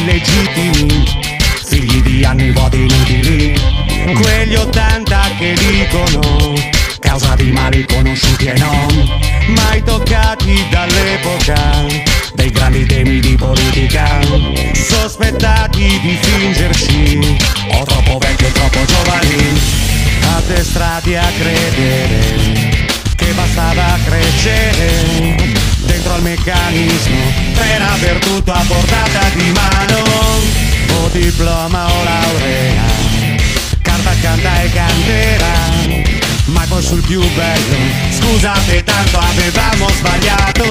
illegittimi, figli di anni vuoti inutili, quegli 80 che dicono causa di mali conosciuti e non mai toccati dall'epoca dei grandi temi di politica, sospettati di fingerci o troppo vecchi o troppo giovani, addestrati a credere che bastava crescere dentro al meccanismo per aver tutto a portata di mano, o diploma o laurea, carta canta e canterà, ma poi sul più bello, scusate tanto avevamo sbagliato,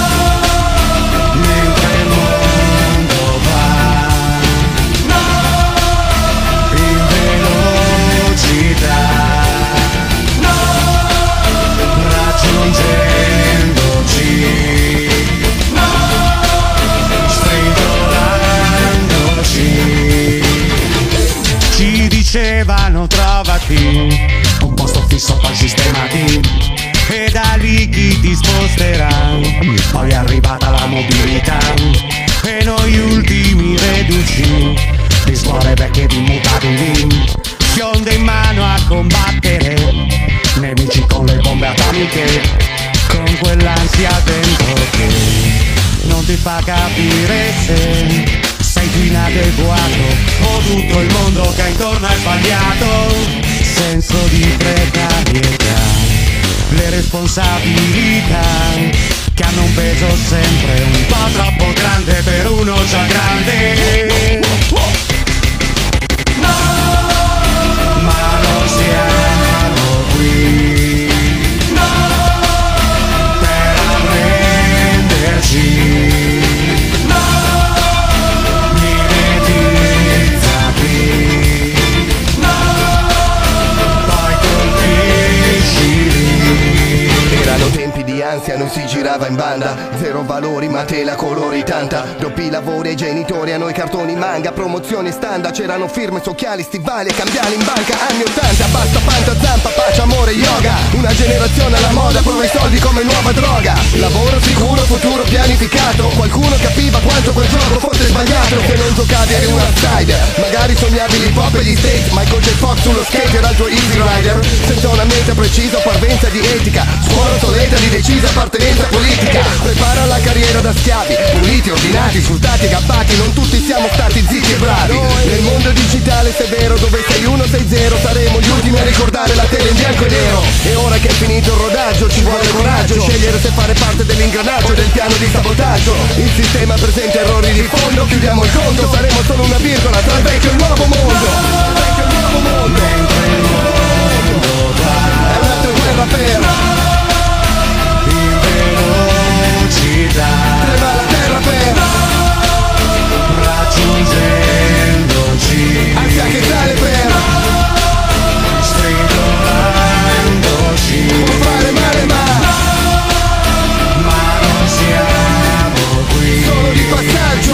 mentre il mondo va in velocità, raggiungendoci, stringolandoci, ci dicevano trovati un posto fisso poi sistemati e da lì chi ti sposterà, poi è arrivata la mobilità e noi ultimi reduci di scuole vecchie di immutabili, fionde in mano a combattere nemici con le bombe atomiche, con quell'ansia dentro che non ti fa capire se sei tu inadeguato o tutto il mondo che intorno è sbagliato, senso di precarietà, le responsabilità che hanno un peso sempre un po' troppo grande per uno già grande. Ma non siamo qui per arrenderci, mimetizzati, poi colpisci. Erano tempi di ansia, non si girava in banda, zero valori ma tela colori tanta, doppi lavori ai genitori, a noi cartoni manga, promozioni standard, c'erano firme su occhiali, stivali e cambiali in banca, anni 80, basta panta, zampa, pace, amore, yoga, una generazione alla moda, prova i soldi come nuova droga, lavoro sicuro, futuro pianificato, qualcuno capiva quanto quel gioco fosse sbagliato, che non giocavi eri un outsider, magari sognavi l'hip hop e gli States, Michael J. Fox sullo skate era il tuo easy rider, senza una mente precisa, parvenza di etica, scuola soleta di decisa appartenenza politica, prepara la carriera da schiavi, puliti, ordinati, sfruttati, gabbati, non tutti siamo stati zitti e bravi, nel mondo digitale se è vero, dove sei 160 saremo gli ultimi a ricordare la tele in bianco e nero, e ora che è finito il rodaggio ci vuole coraggio, scegliere se fare parte dell'ingranaggio del piano di sabotaggio, il sistema presenta errori di fondo, chiudiamo il conto, saremo solo una virgola tra il vecchio e il nuovo mondo, mentre il mondo va, è un'altra guerra per in velocità, trema la terra per raggiungendoci, ansia che sale per stringolandoci, può fare male ma non siamo qui solo di passaggio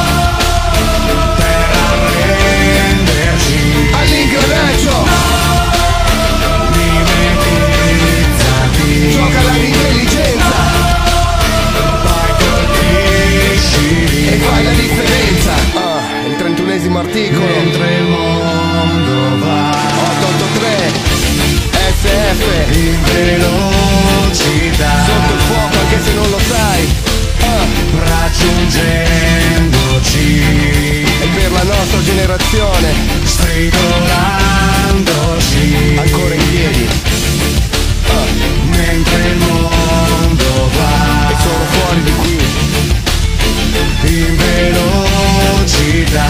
per arrenderci all'ingranaggio, mimetizzati, gioca l'intelligenza, poi colpisci e fai la differenza. Il 31esimo articolo, mentre il mondo va 883 SF in velocità, sotto il fuoco anche se non lo sai, raggiungendoci, e per la nostra generazione stritolandoci, ancora in piedi, mentre il mondo va, e sono fuori di qui in velocità,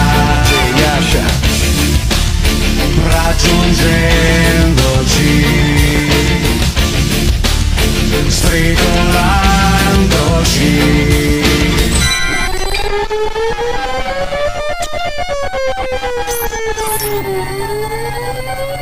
raggiungendoci, stritolandoci.